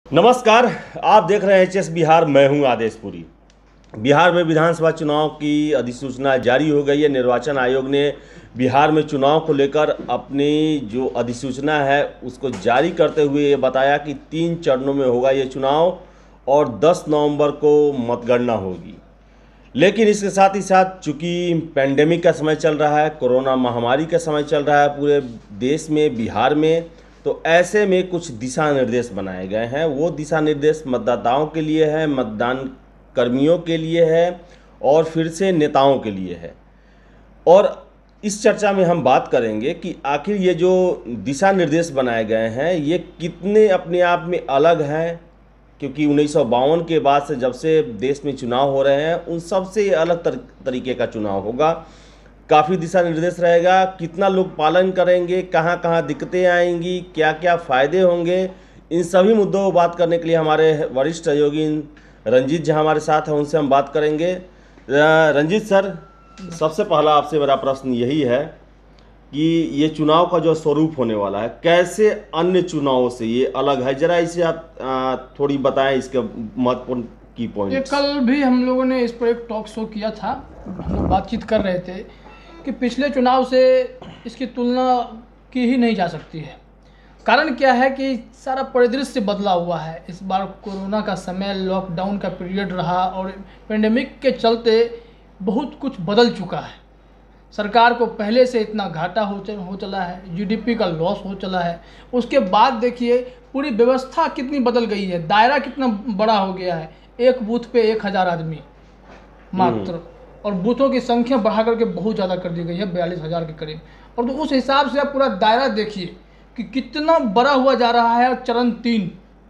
नमस्कार। आप देख रहे हैं एचएस बिहार। मैं हूं आदेशपुरी। बिहार में विधानसभा चुनाव की अधिसूचना जारी हो गई है। निर्वाचन आयोग ने बिहार में चुनाव को लेकर अपनी जो अधिसूचना है उसको जारी करते हुए ये बताया कि 3 चरणों में होगा ये चुनाव और 10 नवंबर को मतगणना होगी। लेकिन इसके साथ ही साथ चूँकि पैंडेमिक का समय चल रहा है, कोरोना महामारी का समय चल रहा है पूरे देश में, बिहार में, तो ऐसे में कुछ दिशा निर्देश बनाए गए हैं। वो दिशा निर्देश मतदाताओं के लिए है, मतदान कर्मियों के लिए है और फिर से नेताओं के लिए है। और इस चर्चा में हम बात करेंगे कि आखिर ये जो दिशा निर्देश बनाए गए हैं ये कितने अपने आप में अलग हैं, क्योंकि 1952 के बाद से जब से देश में चुनाव हो रहे हैं उन सब से अलग तरीके का चुनाव होगा। काफ़ी दिशा निर्देश रहेगा, कितना लोग पालन करेंगे, कहाँ कहाँ दिक्कतें आएंगी, क्या क्या फ़ायदे होंगे, इन सभी मुद्दों पर बात करने के लिए हमारे वरिष्ठ सहयोगी रंजीत जी हमारे साथ हैं, उनसे हम बात करेंगे। रंजीत सर, सबसे पहला आपसे मेरा प्रश्न यही है कि ये चुनाव का जो स्वरूप होने वाला है कैसे अन्य चुनावों से ये अलग है, जरा इसे आप थोड़ी बताएं, इसके महत्वपूर्ण की पॉइंट। कल भी हम लोगों ने इस पर एक टॉक शो किया था। हम लोग बातचीत कर रहे थे कि पिछले चुनाव से इसकी तुलना की ही नहीं जा सकती है। कारण क्या है कि सारा परिदृश्य बदला हुआ है। इस बार कोरोना का समय, लॉकडाउन का पीरियड रहा और पेंडेमिक के चलते बहुत कुछ बदल चुका है। सरकार को पहले से इतना घाटा हो चला है, जीडीपी का लॉस हो चला है। उसके बाद देखिए पूरी व्यवस्था कितनी बदल गई है, दायरा कितना बड़ा हो गया है। एक बूथ पे 1000 आदमी मात्र, और बूथों की संख्या बढ़ा करके बहुत ज़्यादा कर दी गई है, 42,000 के करीब। और तो उस हिसाब से आप पूरा दायरा देखिए कि कितना बड़ा हुआ जा रहा है। चरण 3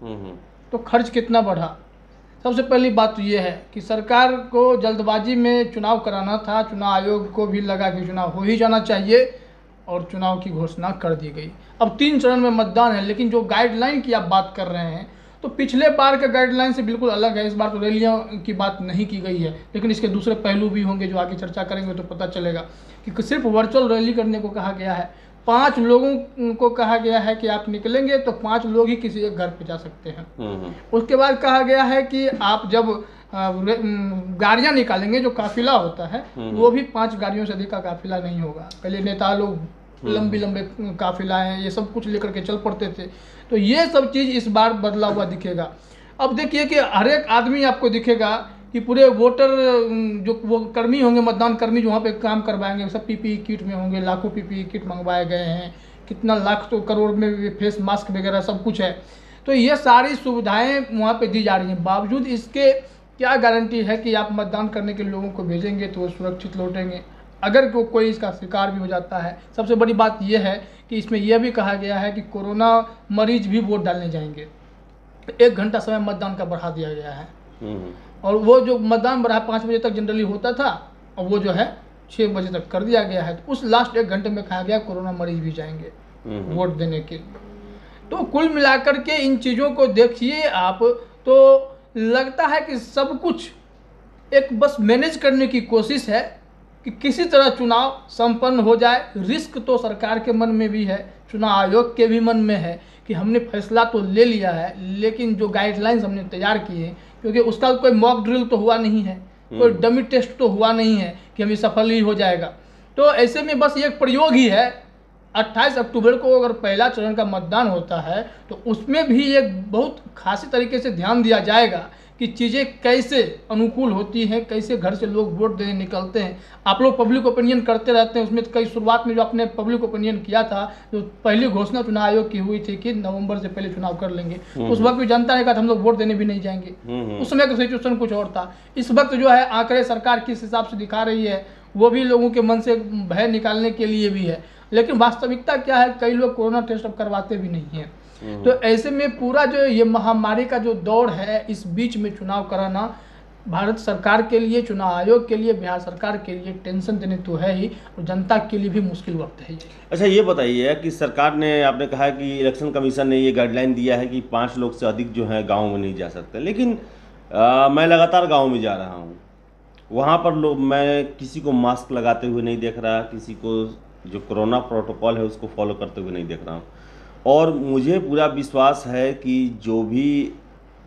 तो खर्च कितना बढ़ा। सबसे पहली बात तो ये है कि सरकार को जल्दबाजी में चुनाव कराना था। चुनाव आयोग को भी लगा कि चुनाव हो ही जाना चाहिए और चुनाव की घोषणा कर दी गई। अब 3 चरण में मतदान है, लेकिन जो गाइडलाइन की आप बात कर रहे हैं तो पिछले बार के गाइडलाइन से बिल्कुल अलग है। इस बार तो रैलियों की बात नहीं की गई है, लेकिन इसके दूसरे पहलू भी होंगे जो आगे चर्चा करेंगे तो पता चलेगा कि सिर्फ वर्चुअल रैली करने को कहा गया है। 5 लोगों को कहा गया है कि आप निकलेंगे तो 5 लोग ही किसी एक घर पे जा सकते हैं। उसके बाद कहा गया है कि आप जब गाड़ियाँ निकालेंगे, जो काफिला होता है वो भी 5 गाड़ियों से अधिक का काफिला नहीं होगा। पहले नेता लोग लंबे काफिला है ये सब कुछ लेकर के चल पड़ते थे, तो ये सब चीज़ इस बार बदला हुआ दिखेगा। अब देखिए कि हर एक आदमी आपको दिखेगा कि पूरे वोटर जो वो कर्मी होंगे, मतदान कर्मी जो वहाँ पे काम करवाएंगे, सब पीपीई किट में होंगे। लाखों पीपीई किट मंगवाए गए हैं, कितना लाख तो करोड़ में फेस मास्क वगैरह सब कुछ है। तो ये सारी सुविधाएं वहाँ पे दी जा रही हैं। बावजूद इसके क्या गारंटी है कि आप मतदान करने के लोगों को भेजेंगे तो वो सुरक्षित लौटेंगे, अगर कोई इसका शिकार भी हो जाता है। सबसे बड़ी बात यह है कि इसमें यह भी कहा गया है कि कोरोना मरीज भी वोट डालने जाएंगे। 1 घंटा समय मतदान का बढ़ा दिया गया है, और वो जो मतदान बढ़ा 5 बजे तक जनरली होता था, और वो जो है 6 बजे तक कर दिया गया है। तो उस लास्ट 1 घंटे में कहा गया कोरोना मरीज भी जाएंगे वोट देने के। तो कुल मिलाकर के इन चीज़ों को देखिए आप, तो लगता है कि सब कुछ एक बस मैनेज करने की कोशिश है कि किसी तरह चुनाव संपन्न हो जाए। रिस्क तो सरकार के मन में भी है, चुनाव आयोग के भी मन में है कि हमने फैसला तो ले लिया है, लेकिन जो गाइडलाइंस हमने तैयार किए, क्योंकि उसका कोई मॉक ड्रिल तो हुआ नहीं है, कोई डमी टेस्ट तो हुआ नहीं है कि हमें सफल ही हो जाएगा। तो ऐसे में बस ये एक प्रयोग ही है। 28 अक्टूबर को अगर पहला चरण का मतदान होता है तो उसमें भी एक बहुत खासी तरीके से ध्यान दिया जाएगा कि चीज़ें कैसे अनुकूल होती हैं, कैसे घर से लोग वोट देने निकलते हैं। आप लोग पब्लिक ओपिनियन करते रहते हैं, उसमें कई शुरुआत में जो आपने पब्लिक ओपिनियन किया था, जो पहली घोषणा चुनाव आयोग की हुई थी कि नवंबर से पहले चुनाव कर लेंगे, उस वक्त भी जनता ने कहा था हम लोग वोट देने भी नहीं जाएंगे। उस समय का सिचुएशन कुछ और था। इस वक्त जो है आंकड़े सरकार किस हिसाब से दिखा रही है वो भी लोगों के मन से भय निकालने के लिए भी है, लेकिन वास्तविकता क्या है, कई लोग कोरोना टेस्ट अब करवाते भी नहीं हैं। तो ऐसे में पूरा जो ये महामारी का जो दौर है, इस बीच में चुनाव कराना भारत सरकार के लिए, चुनाव आयोग के लिए, बिहार सरकार के लिए टेंशन देने तो है ही, और जनता के लिए भी मुश्किल वक्त है ये। अच्छा, ये बताइए कि सरकार ने, आपने कहा कि इलेक्शन कमीशन ने ये गाइडलाइन दिया है कि 5 लोग से अधिक जो है गाँव में नहीं जा सकते, लेकिन मैं लगातार गाँव में जा रहा हूँ, वहाँ पर लोग, मैं किसी को मास्क लगाते हुए नहीं देख रहा, किसी को जो कोरोना प्रोटोकॉल है उसको फॉलो करते हुए नहीं देख रहा हूँ। और मुझे पूरा विश्वास है कि जो भी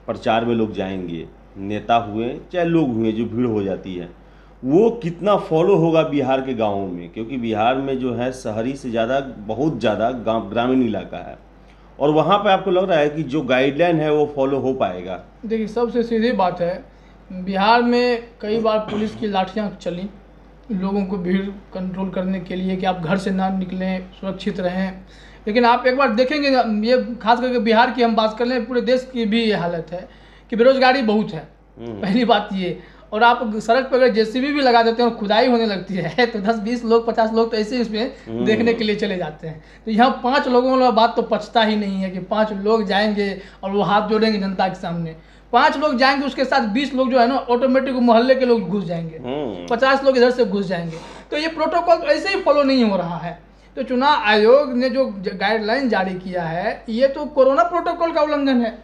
प्रचार में लोग जाएंगे, नेता हुए चाहे लोग हुए, जो भीड़ हो जाती है वो कितना फॉलो होगा बिहार के गाँवों में? क्योंकि बिहार में जो है शहरी से ज़्यादा बहुत ज़्यादा ग्रामीण इलाका है, और वहाँ पे आपको लग रहा है कि जो गाइडलाइन है वो फॉलो हो पाएगा? देखिए, सबसे सीधी बात है, बिहार में कई बार पुलिस की लाठियाँ चली लोगों को भीड़ कंट्रोल करने के लिए कि आप घर से ना निकलें, सुरक्षित रहें। लेकिन आप एक बार देखेंगे, ये खास करके बिहार की हम बात कर लें, पूरे देश की भी ये हालत है कि बेरोजगारी बहुत है। पहली बात ये, और आप सड़क पर अगर जेसीबी भी लगा देते हैं और खुदाई होने लगती है तो 10-20 लोग 50 लोग तो ऐसे ही इसमें देखने के लिए चले जाते हैं। तो यहाँ 5 लोगों वाला बात तो पछता ही नहीं है कि 5 लोग जाएंगे और वो हाथ जोड़ेंगे जनता के सामने। 5 लोग जाएंगे, उसके साथ 20 लोग जो है ना ऑटोमेटिक मोहल्ले के लोग घुस जाएंगे, 50 लोग इधर से घुस जाएंगे। तो ये प्रोटोकॉल तो ऐसे ही फॉलो नहीं हो रहा है। तो चुनाव आयोग ने जो गाइडलाइन जारी किया है ये तो कोरोना प्रोटोकॉल का उल्लंघन है।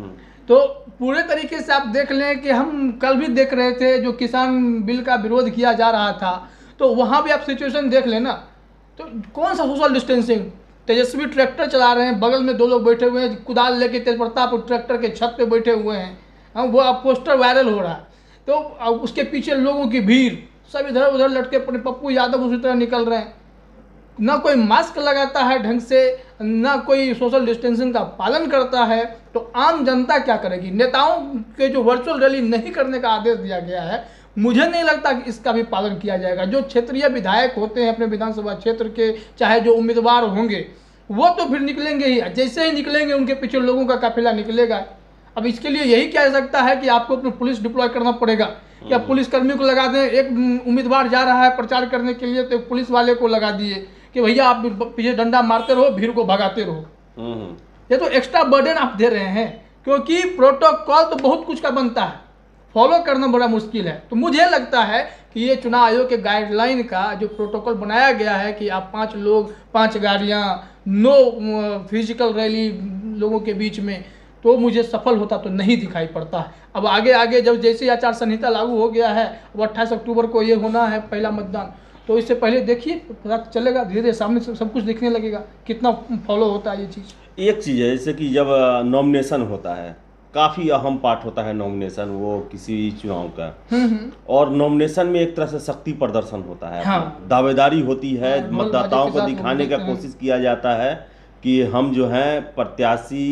तो पूरे तरीके से आप देख लें कि हम कल भी देख रहे थे जो किसान बिल का विरोध किया जा रहा था, तो वहाँ भी आप सिचुएशन देख लेना, तो कौन सा सोशल डिस्टेंसिंग? तेजस्वी ट्रैक्टर चला रहे हैं, बगल में 2 लोग बैठे हुए हैं, कुदाल लेके तेज प्रताप ट्रैक्टर के छत पे बैठे हुए हैं। हाँ, वो अब पोस्टर वायरल हो रहा है, तो अब उसके पीछे लोगों की भीड़, सब इधर उधर लटके पड़े। पप्पू यादव उसी तरह निकल रहे हैं, ना कोई मास्क लगाता है ढंग से, ना कोई सोशल डिस्टेंसिंग का पालन करता है। तो आम जनता क्या करेगी? नेताओं के जो वर्चुअल रैली नहीं करने का आदेश दिया गया है, मुझे नहीं लगता कि इसका भी पालन किया जाएगा। जो क्षेत्रीय विधायक होते हैं अपने विधानसभा क्षेत्र के, चाहे जो उम्मीदवार होंगे, वो तो फिर निकलेंगे ही। जैसे ही निकलेंगे उनके पीछे लोगों का काफिला निकलेगा। अब इसके लिए यही क्या हो सकता है कि आपको अपनी पुलिस डिप्लॉय करना पड़ेगा, या पुलिसकर्मी को लगा दें। एक उम्मीदवार जा रहा है प्रचार करने के लिए तो पुलिस वाले को लगा दिए कि भैया आप पीछे डंडा मारते रहो, भीड़ को भगाते रहो। ये तो एक्स्ट्रा बर्डन आप दे रहे हैं, क्योंकि प्रोटोकॉल तो बहुत कुछ का बनता है, फॉलो करना बड़ा मुश्किल है। तो मुझे लगता है कि ये चुनाव आयोग के गाइडलाइन का जो प्रोटोकॉल बनाया गया है कि आप 5 लोग 5 गाड़ियाँ, नो फिजिकल रैली लोगों के बीच में, तो मुझे सफल होता तो नहीं दिखाई पड़ता है। अब आगे आगे जब जैसे आचार संहिता लागू हो गया है, अब 28 अक्टूबर को ये होना है पहला मतदान, तो इससे पहले देखिए पता चलेगा, धीरे धीरे सामने से सब कुछ दिखने लगेगा कितना फॉलो होता है ये चीज़। एक चीज़ है, जैसे कि जब नॉमिनेशन होता है, काफ़ी अहम पार्ट होता है नॉमिनेशन वो किसी चुनाव का, और नॉमिनेशन में एक तरह से शक्ति प्रदर्शन होता है। हाँ। दावेदारी होती है, हाँ, मतदाताओं को दिखाने का कोशिश किया जाता है कि हम जो है प्रत्याशी,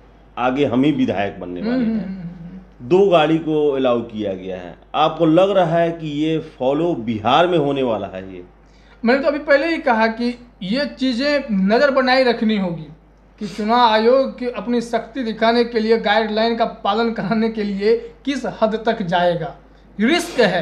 आगे हम ही विधायक बनने वाले हैं। 2 गाड़ी को अलाउ किया गया है। आपको लग रहा है कि ये फॉलो बिहार में होने वाला है? ये मैंने तो अभी पहले ही कहा कि ये चीज़ें नज़र बनाए रखनी होगी कि चुनाव आयोग की अपनी शक्ति दिखाने के लिए, गाइडलाइन का पालन कराने के लिए किस हद तक जाएगा, रिस्क है।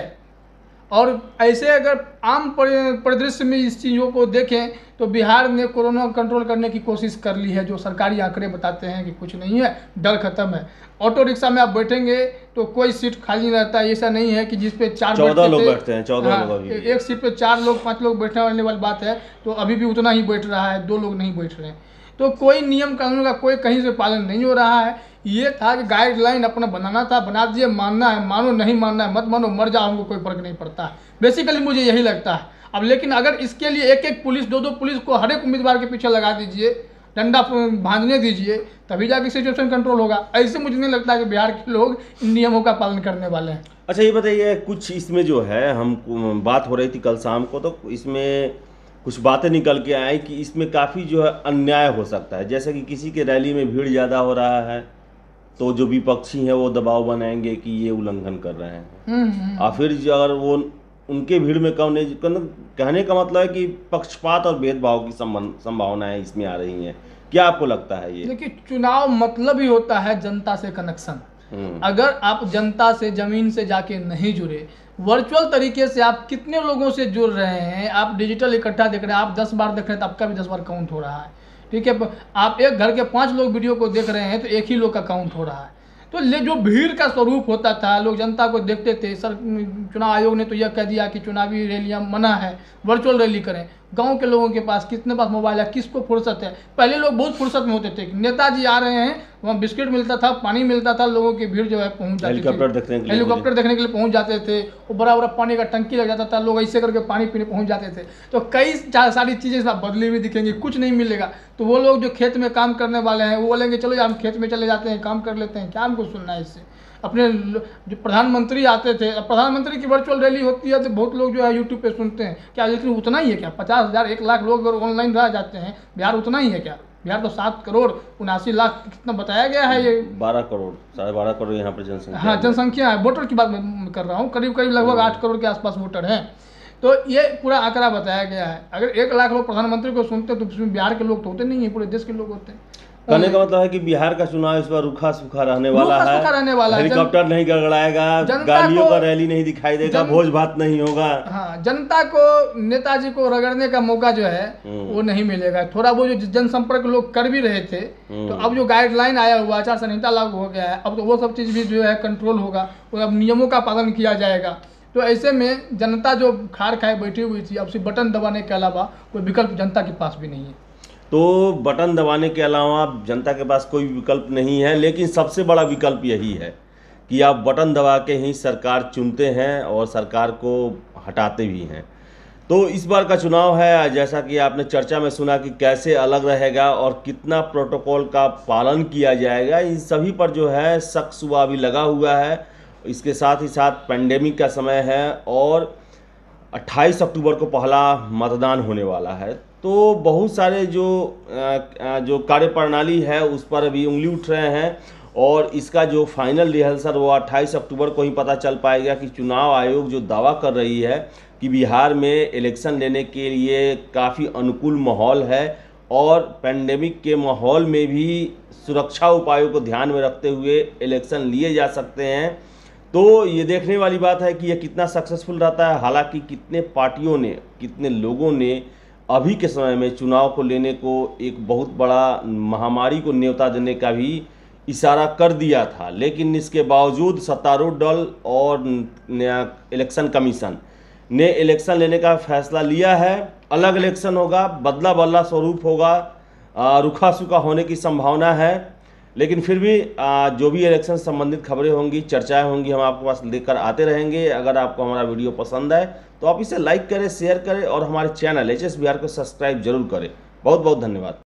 और ऐसे अगर आम परिदृश्य में इस चीज़ों को देखें तो बिहार ने कोरोना कंट्रोल करने की कोशिश कर ली है। जो सरकारी आंकड़े बताते हैं कि कुछ नहीं है, डर खत्म है। ऑटो रिक्शा में आप बैठेंगे तो कोई सीट खाली रहता है, ऐसा नहीं है कि जिस पे 14 लोग बैठते हैं, 14 लोग अभी एक सीट पे 4 लोग 5 लोग बैठने वाली बात है, तो अभी भी उतना ही बैठ रहा है, 2 लोग नहीं बैठ रहे हैं। तो कोई नियम कानून का कोई कहीं से पालन नहीं हो रहा है। ये था कि गाइडलाइन अपना बनाना था, बना दिए, मानना है मानो, नहीं मानना है मत मानो, मर जाओ, हमको कोई फर्क नहीं पड़ता है। बेसिकली मुझे यही लगता है। अब लेकिन अगर इसके लिए एक पुलिस, 2 पुलिस को हर एक उम्मीदवार के पीछे लगा दीजिए, डंडा भांजने दीजिए, तभी जाके सिचुएशन कंट्रोल होगा। ऐसे मुझे नहीं लगता कि बिहार के लोग इन नियमों का पालन करने वाले हैं। अच्छा, ये बताइए, कुछ इसमें जो है हम बात हो रही थी कल शाम को, तो इसमें कुछ बातें निकल के आई कि इसमें काफ़ी जो है अन्याय हो सकता है। जैसे कि किसी के रैली में भीड़ ज़्यादा हो रहा है तो जो विपक्षी हैं वो दबाव बनाएंगे कि ये उल्लंघन कर रहे हैं, और फिर जो अगर वो उनके भीड़ में कम नहीं, कहने का मतलब है कि पक्षपात और भेदभाव की संभावनाएं इसमें आ रही हैं। क्या आपको लगता है ये? देखिए, चुनाव मतलब ही होता है जनता से कनेक्शन। अगर आप जनता से, जमीन से जाके नहीं जुड़े, वर्चुअल तरीके से आप कितने लोगों से जुड़ रहे हैं, आप डिजिटल इकट्ठा देख रहे हैं, आप 10 बार देख रहे हैं तो आपका भी 10 बार काउंट हो रहा है। ठीक है, आप एक घर के 5 लोग वीडियो को देख रहे हैं तो एक ही लोग का काउंट हो रहा है। तो जो भीड़ का स्वरूप होता था, लोग जनता को देखते थे। चुनाव आयोग ने तो यह कह दिया कि चुनावी रैलियां मना है, वर्चुअल रैली करें। गांव के लोगों के पास कितने पास मोबाइल है, किसको फुर्सत है। पहले लोग बहुत फुर्सत में होते थे, नेताजी आ रहे हैं, वहाँ बिस्किट मिलता था, पानी मिलता था, लोगों की भीड़ जो है पहुँच जाती थी। हेलीकॉप्टर देखने के लिए पहुँच जाते थे, वो बड़ा बड़ा पानी का टंकी लग जाता था, लोग ऐसे करके पानी पीने पहुँच जाते थे। तो कई सारी चीज़ें इसमें बदली हुई दिखेंगी, कुछ नहीं मिलेगा। तो वो लोग जो खेत में काम करने वाले हैं वो बोलेंगे चलो यार हम खेत में चले जाते हैं, काम कर लेते हैं, क्या हमको सुनना है इससे। अपने जो प्रधानमंत्री आते थे, प्रधानमंत्री की वर्चुअल रैली होती है तो बहुत लोग जो है यूट्यूब पे सुनते हैं, क्या लेकिन उतना ही है क्या? 50,000 1 लाख लोग अगर ऑनलाइन रह जाते हैं, बिहार उतना ही है क्या? बिहार तो 7,79,00,000 कितना बताया गया है, ये 12 करोड़ 12.5 करोड़ यहाँ पर जनसंख्या। हाँ, जनसंख्या है, वोटर की बात मैं कर रहा हूँ, करीब लगभग 8 करोड़ के आसपास वोटर हैं। तो ये पूरा आंकड़ा बताया गया है। अगर 1 लाख लोग प्रधानमंत्री को सुनते तो उसमें बिहार के लोग तो होते नहीं है, पूरे देश के लोग होते हैं। कहने का मतलब है कि बिहार का चुनाव इस बार रूखा सूखा रहने वाला है। हेलीकॉप्टर नहीं गड़गड़ाएगा, गाड़ियों का रैली नहीं दिखाई देगा, भोज भात नहीं होगा। हाँ, जनता को नेताजी को रगड़ने का मौका जो है वो नहीं मिलेगा। थोड़ा वो जो जनसंपर्क लोग कर भी रहे थे, तो अब जो गाइडलाइन आया हुआ, आचार संहिता लागू हो गया है, अब तो वो सब चीज़ भी जो है कंट्रोल होगा, और अब नियमों का पालन किया जाएगा। तो ऐसे में जनता जो खार खाए बैठी हुई थी, अब सिर्फ बटन दबाने के अलावा कोई विकल्प जनता के पास भी नहीं है। तो बटन दबाने के अलावा जनता के पास कोई विकल्प नहीं है, लेकिन सबसे बड़ा विकल्प यही है कि आप बटन दबा के ही सरकार चुनते हैं और सरकार को हटाते भी हैं। तो इस बार का चुनाव है, जैसा कि आपने चर्चा में सुना कि कैसे अलग रहेगा और कितना प्रोटोकॉल का पालन किया जाएगा, इन सभी पर जो है शक शुबा भी लगा हुआ है। इसके साथ ही साथ पेंडेमिक का समय है और 28 अक्टूबर को पहला मतदान होने वाला है, तो बहुत सारे जो कार्यप्रणाली है उस पर अभी उंगली उठ रहे हैं, और इसका जो फाइनल रिहर्सल वो 28 अक्टूबर को ही पता चल पाएगा कि चुनाव आयोग जो दावा कर रही है कि बिहार में इलेक्शन लेने के लिए काफ़ी अनुकूल माहौल है और पेंडेमिक के माहौल में भी सुरक्षा उपायों को ध्यान में रखते हुए इलेक्शन लिए जा सकते हैं। तो ये देखने वाली बात है कि यह कितना सक्सेसफुल रहता है। हालांकि कितने पार्टियों ने, कितने लोगों ने अभी के समय में चुनाव को लेने को एक बहुत बड़ा महामारी को न्योता देने का भी इशारा कर दिया था, लेकिन इसके बावजूद सत्तारूढ़ दल और इलेक्शन कमीशन ने इलेक्शन लेने का फैसला लिया है। अलग इलेक्शन होगा, बदला बदला स्वरूप होगा, रुखा सूखा होने की संभावना है, लेकिन फिर भी जो भी इलेक्शन संबंधित खबरें होंगी, चर्चाएं होंगी, हम आपके पास लेकर आते रहेंगे। अगर आपको हमारा वीडियो पसंद आए तो आप इसे लाइक करें, शेयर करें और हमारे चैनल HS बिहार को सब्सक्राइब जरूर करें। बहुत बहुत धन्यवाद।